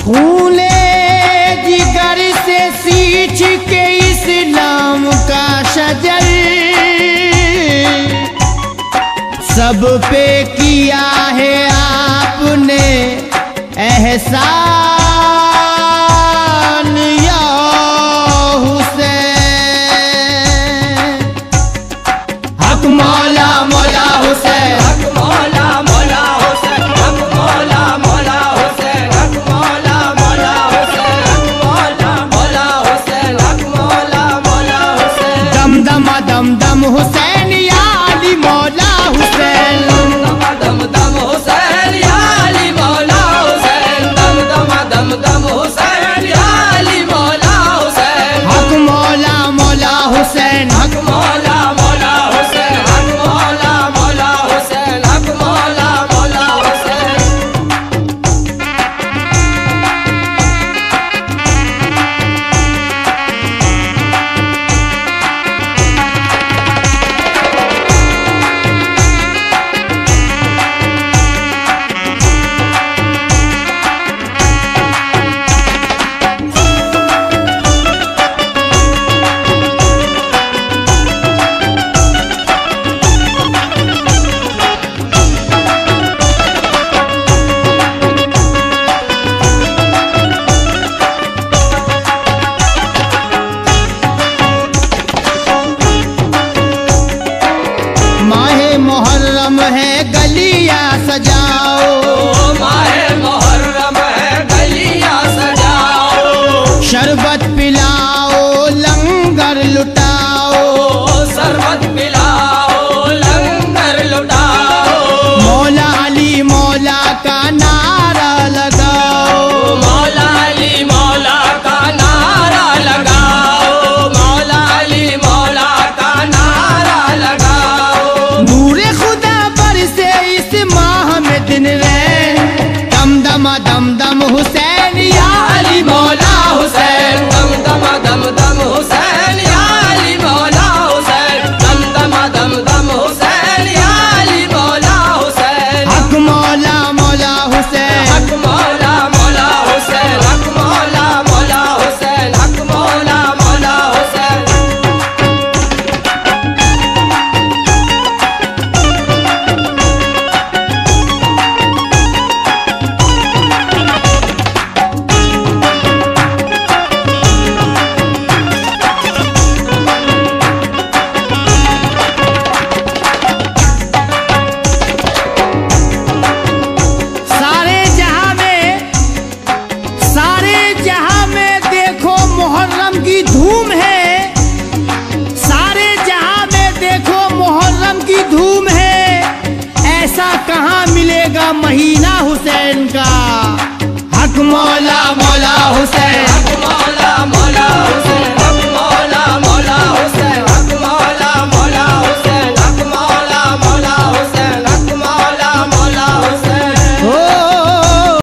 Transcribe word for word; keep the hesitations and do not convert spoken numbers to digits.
खूने जिगर से सींच के इस्लाम का शजर सब पे किया है आपने एहसान या हुसैन। हक मौला मौला हुसैन, हक मौला मौला हुसैन, हक मौला मौला हुसैन, हक मौला मौला हुसैन, हक मौला मौला हुसैन, हक मौला मौला हुसैन। दम दम दम दम हुसैन या अली मौला हुसैन, दम दम हुसैन या अली मौला हुसैन, दम दम दम दम हुसैन या अली मौला हुसैन। हक मौला मौला हुसैन, हक मौला मौला हुसैन, हक मौला मौला हुसैन, हक मौला मौला हुसैन। माहे मुहर्रम है गलियां सजाओ, माहे मुहर्रम है गलियां सजाओ, शरबत पिलाओ लंगर लुटाओ, शरबत पिलाओ लंगर लुटाओ, मौला अली मौला का नारा लगाओ, मौला अली मौला का नारा लगाओ, मौला अली मौला का नारा लगाओ। नूरे खुदा बरसे इस माह में दिन रैन, दम दम दम दम हुसैन या अली मौला हुसैन। दम दम दम दम हुसैन या अली मौला हुसैन, दम दम दम दम हुसैन या अली मौला हुसैन। हक मौला मौला हुसैन, हक मौला मौला हुसैन, हक मौला मौला हुसैन, हक मौला मौला हुसैन। सारे जहां में सारे जहां में देखो मुहर्रम की धूम है, सारे जहां में देखो मुहर्रम की धूम है, ऐसा कहां मिलेगा महीना हुसैन का। हक मौला मौला हुसैन,